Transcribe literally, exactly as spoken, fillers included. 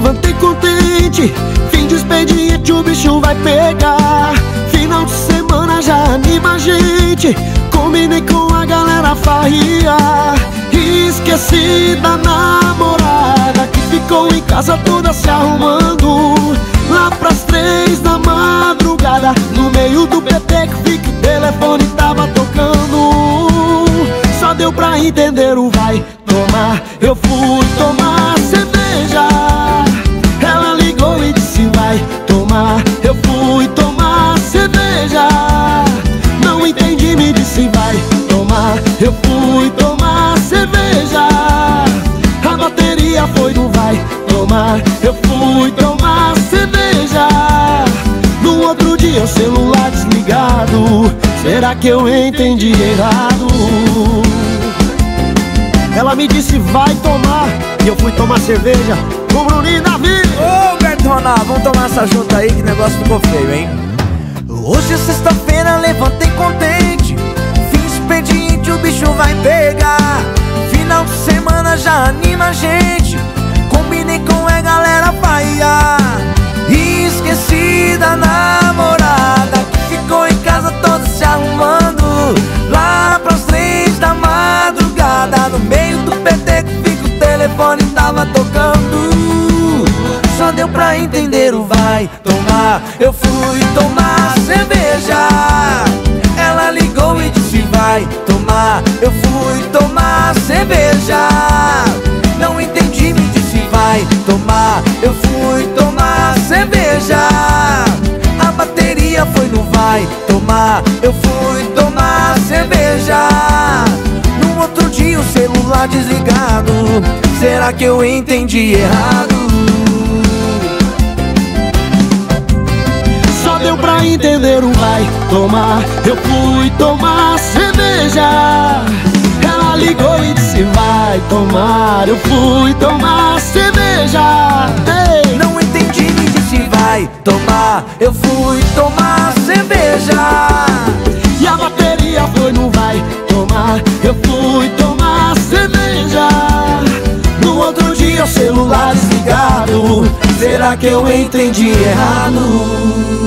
levantei contente. Fim de expediente, o bicho vai pegar. Final de semana já anima a gente. Combinei com a galera farriar. E esqueci da namorada que ficou em casa toda se arrumando. Lá pras três da madrugada, no meio do peteco vi que o telefone tava tocando. Só deu pra entender o vai tomar. Eu fui tomar cerveja. Ela ligou e disse vai tomar. Eu fui tomar cerveja. Não entendi, me disse vai tomar. Eu fui tomar cerveja. A bateria foi no vai tomar. Eu fui tomar cerveja. No outro dia o celular desligado. Será que eu entendi errado? Ela me disse vai tomar e eu fui tomar cerveja com Bruninho e Davi. Ô Bertona, vamos tomar essa junta aí que o negócio ficou feio, hein? Hoje é sexta-feira, levantei contente. Fim expediente, o bicho vai pegar. Final de semana já anima a gente. Combinei com a galera farriar. E esqueci da namorada que ficou em casa toda se arrumando. Lá pras três da madrugada, no meio do peteco vi que o telefone tava tocando. Só deu pra entender o vai tomar. Eu fui tomar cerveja. Ela ligou e disse vai tomar. Eu fui tomar cerveja. Não entendi, me disse vai tomar. Eu fui tomar cerveja. A bateria foi no vai tomar. Eu fui tomar cerveja. No outro dia o celular desligado. Será que eu entendi errado? Só deu pra entender o vai tomar. Eu fui tomar cerveja. Ela ligou e disse vai tomar. Eu fui tomar cerveja. Ei! Não entendi, me disse vai tomar. Eu fui tomar cerveja. E a bateria foi no vai tomar. Eu fui tomar cerveja. No outro dia o celular desligado. Será que eu entendi errado?